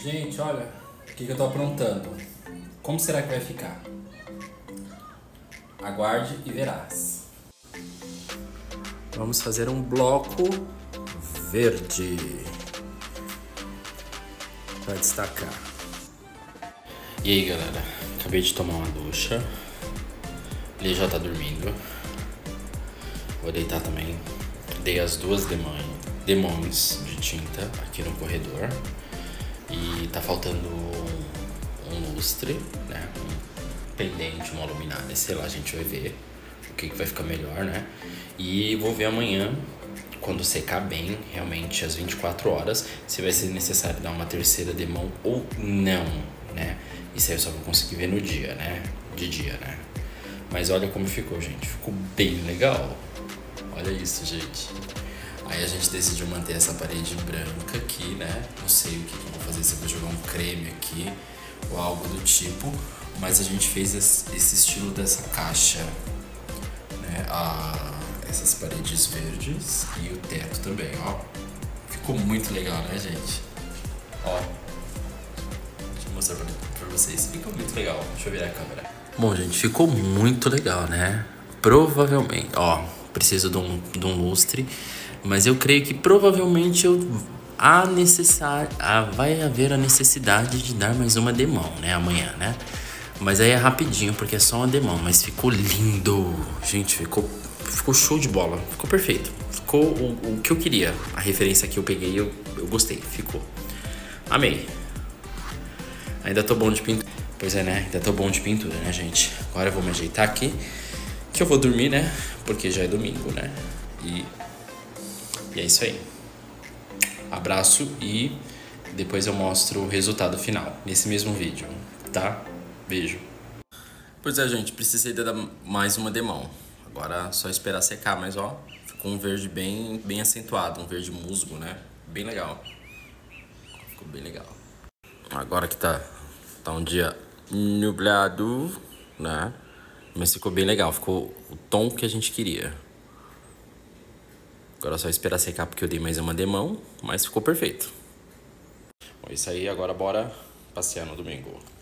Gente, olha o que eu tô aprontando. Como será que vai ficar? Aguarde e verás. Vamos fazer um bloco verde para destacar. E aí, galera, acabei de tomar uma ducha. Ele já tá dormindo. Vou deitar também. Dei as duas demãos de tinta aqui no corredor. E tá faltando um lustre, né? Um pendente, uma luminária, sei lá, a gente vai ver o que vai ficar melhor, né? E vou ver amanhã, quando secar bem, realmente às 24 horas, se vai ser necessário dar uma terceira demão ou não, né? Isso aí eu só vou conseguir ver no dia, né? De dia, né? Mas olha como ficou, gente. Ficou bem legal. Olha isso, gente. Aí a gente decidiu manter essa parede branca aqui, né? Não sei o que eu vou fazer, se eu vou jogar um creme aqui ou algo do tipo. Mas a gente fez esse estilo dessa caixa, né? Essas paredes verdes e o teto também, ó. Ficou muito legal, né, gente? Ó. Deixa eu mostrar pra vocês. Ficou muito legal. Deixa eu virar a câmera. Bom, gente, ficou muito legal, né? Provavelmente, ó, preciso de um lustre. Mas eu creio que provavelmente vai haver a necessidade de dar mais uma demão, né? Amanhã, né? Mas aí é rapidinho, porque é só uma demão. Mas ficou lindo. Gente, ficou show de bola. Ficou perfeito. Ficou o que eu queria. A referência que eu peguei, eu gostei. Ficou. Amei. Ainda tô bom de pintura. Pois é, né? Ainda tô bom de pintura, né, gente? Agora eu vou me ajeitar aqui. Que eu vou dormir, né? Porque já é domingo, né? E é isso aí. Abraço e depois eu mostro o resultado final nesse mesmo vídeo, tá? Beijo. Pois é, gente, precisei dar mais uma demão. Agora é só esperar secar, mas ó, ficou um verde bem acentuado, um verde musgo, né? Bem legal. Ficou bem legal. Agora que tá um dia nublado, né? Mas ficou bem legal, ficou o tom que a gente queria. Agora é só esperar secar porque eu dei mais uma demão, mas ficou perfeito. Bom, isso aí, agora bora passear no domingo.